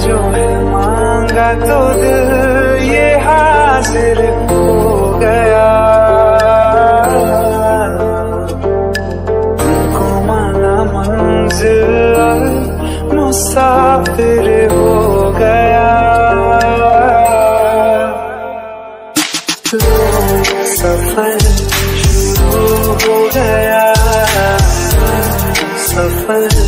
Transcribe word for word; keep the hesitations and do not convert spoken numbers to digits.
जो है मांगा तो दिल ये हाजिर हो गया। तुमको माना मंजिल मुसाफिर हो गया। सफर शुरू हो गया, सफर